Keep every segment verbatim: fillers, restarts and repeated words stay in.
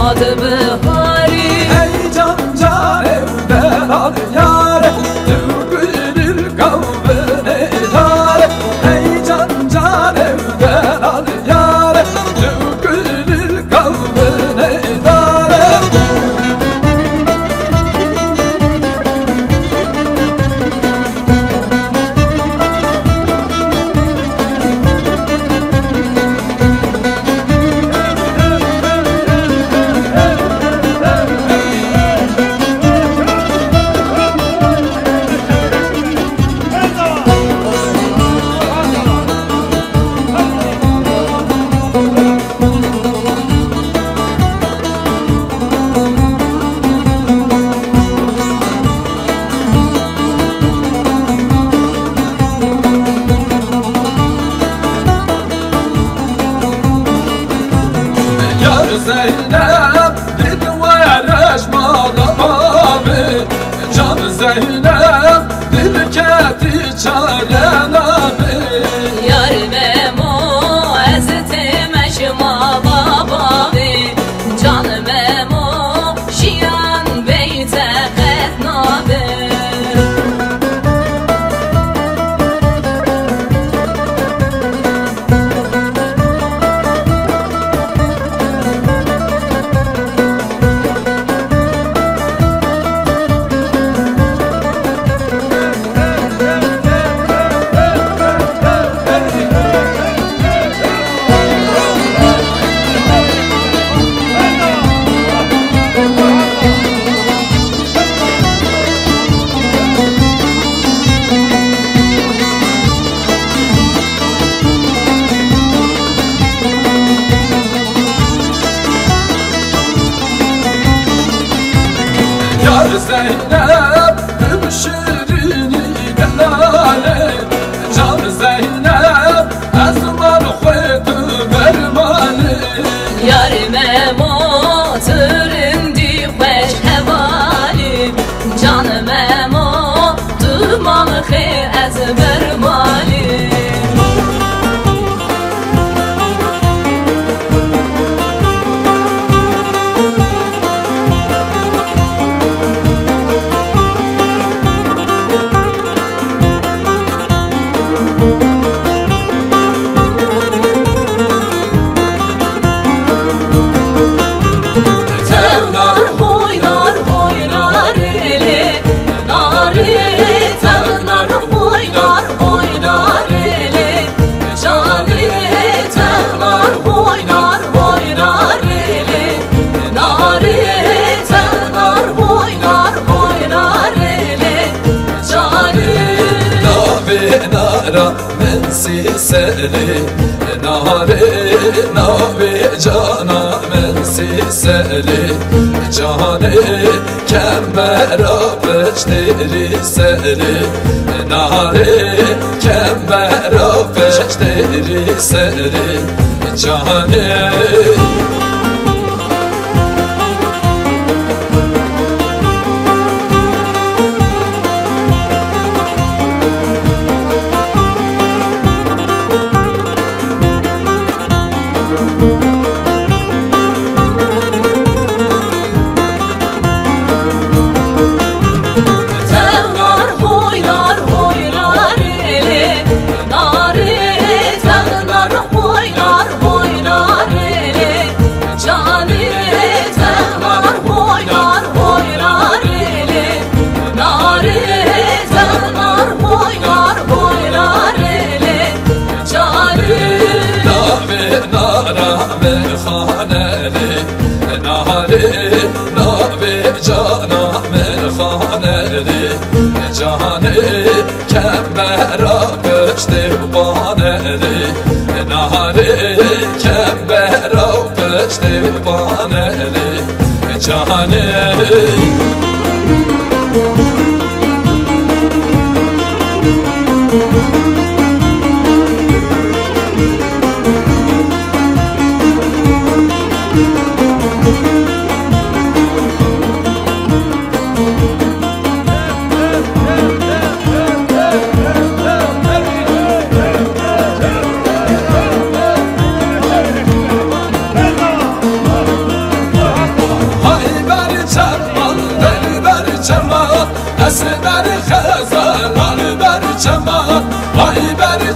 داد بهاری ای جان جانم دلال یاره تو گل قلب نداره ای جان جانم دلال یاره تو گل قلب نداره Zeynep dedi varaş malabı Can Zeynep dil keti çaren abi Yar Memo ezitime şıma babavi Can Memo şiyan beyte ketnabi Yar Zeynep hümşirini delale Can Zeynep ezman xuytu bermani Yar Memo türündü beş hevali Can Memo dumanı xey ez bermali Nara men siseli Nare navi cana men siseli Cane kembera peşteri seli Nare kembera peşteri seli Cane Cane kembera peşte baneri Nare kembera peşte baneri Cane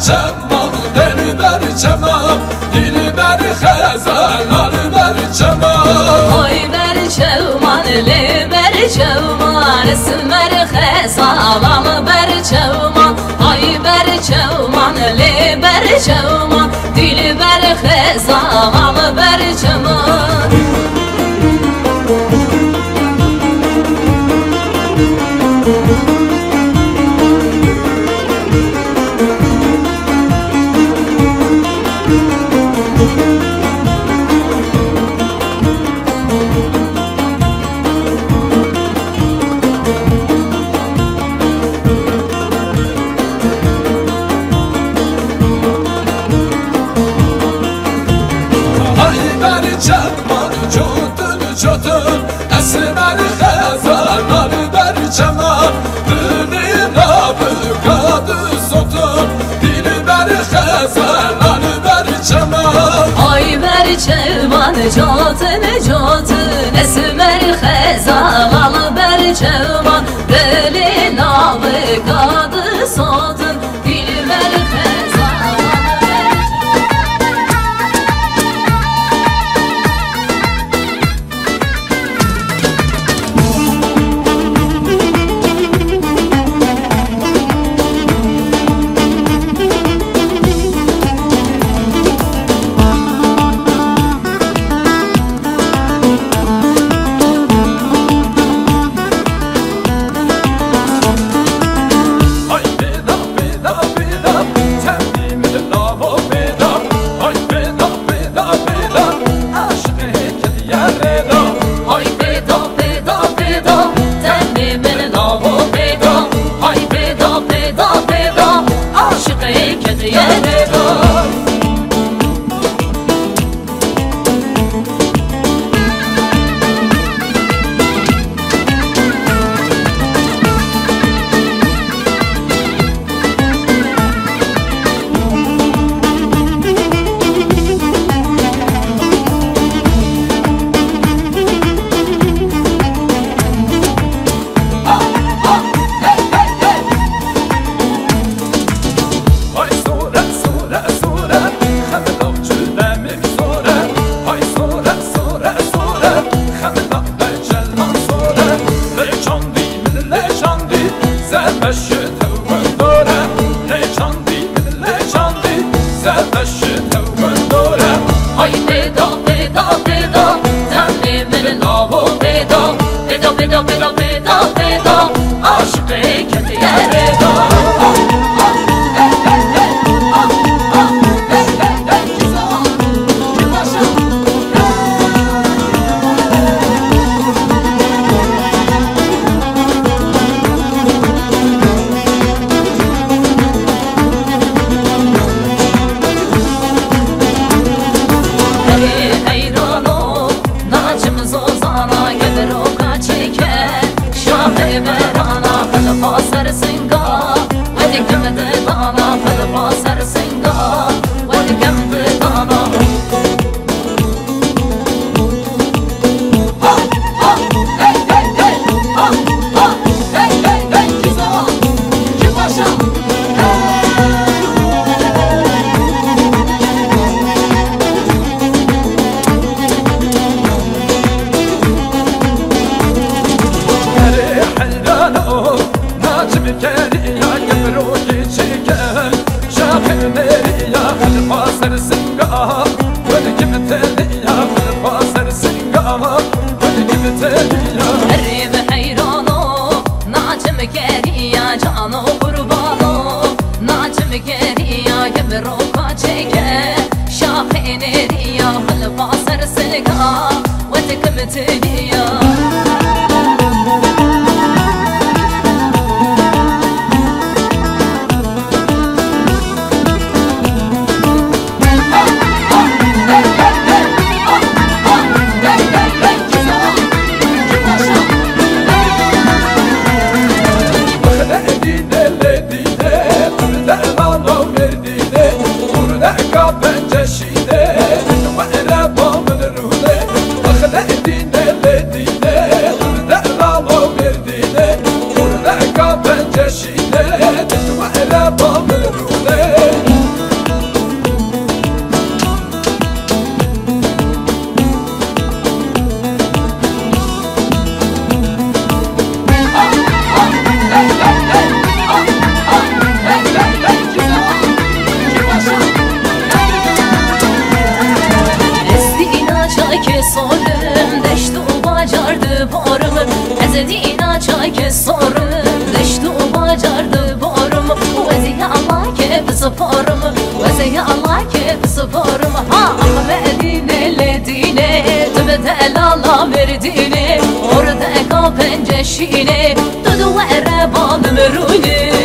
چمان دل بر چمان دل بر خزانان بر چمان آی بر چمان لی بر چمان اسمر خزانان بر چمان آی بر چمان لی بر چمان دل بر خزانان بر چمان چمان جوتن جوتن اسمر خزانان بر چمان دلی ناب کاد سوتن دل بر خزانان بر چمان آی بر چمان جوتن جوتن اسمر خزانان بر چمان دلی ناب کاد سوتن دل بر خزانان Pencesine, ve era bomber rude, akla edine le çayke sorun Deşti o bacardı borumu Ezedina çayke sorun Deşti o bacardı borumu Vezi Allah ke sporumu Vezi Allah ke sporumu Ha Ahmet'ine ledine Tübede elala verdine Orada eka penceşine Dudu ve erebanım rune